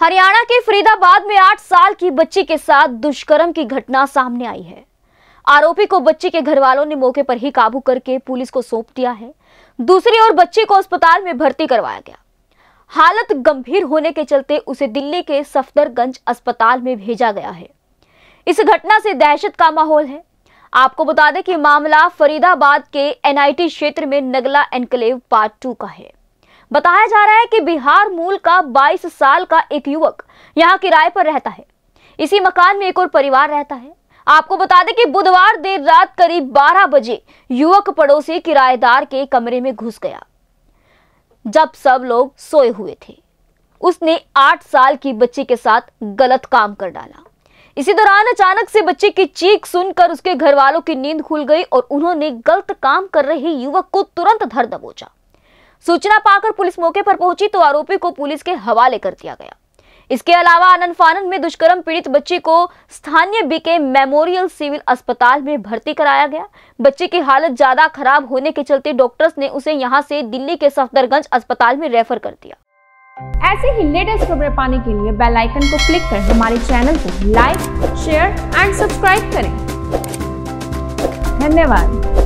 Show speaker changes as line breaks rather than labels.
हरियाणा के फरीदाबाद में 8 साल की बच्ची के साथ दुष्कर्म की घटना सामने आई है। आरोपी को बच्ची के घर वालों ने मौके पर ही काबू करके पुलिस को सौंप दिया है। दूसरी ओर बच्ची को अस्पताल में भर्ती करवाया गया। हालत गंभीर होने के चलते उसे दिल्ली के सफदरगंज अस्पताल में भेजा गया है। इस घटना से दहशत का माहौल है। आपको बता दें कि मामला फरीदाबाद के एनआईटी क्षेत्र में नगला एनक्लेव पार्ट 2 का है। बताया जा रहा है कि बिहार मूल का 22 साल का एक युवक यहां किराए पर रहता है। इसी मकान में एक और परिवार रहता है। आपको बता दें कि बुधवार देर रात करीब 12 बजे युवक पड़ोसी किराएदार के कमरे में घुस गया। जब सब लोग सोए हुए थे, उसने 8 साल की बच्ची के साथ गलत काम कर डाला। इसी दौरान अचानक से बच्चे की चीख सुनकर उसके घर वालों की नींद खुल गई और उन्होंने गलत काम कर रहे युवक को तुरंत धर दबोचा। सूचना पाकर पुलिस मौके पर पहुंची तो आरोपी को पुलिस के हवाले कर दिया गया। इसके अलावा आनन फानन में दुष्कर्म पीड़ित बच्ची को स्थानीय बीके मेमोरियल सिविल अस्पताल में भर्ती कराया गया। बच्ची की हालत ज्यादा खराब होने के चलते डॉक्टर्स ने उसे यहां से दिल्ली के सफदरगंज अस्पताल में रेफर कर दिया।
ऐसे ही लेटेस्ट खबरें पाने के लिए बेल आइकन को क्लिक कर हमारे चैनल को लाइक, शेयर एंड सब्सक्राइब करें। धन्यवाद।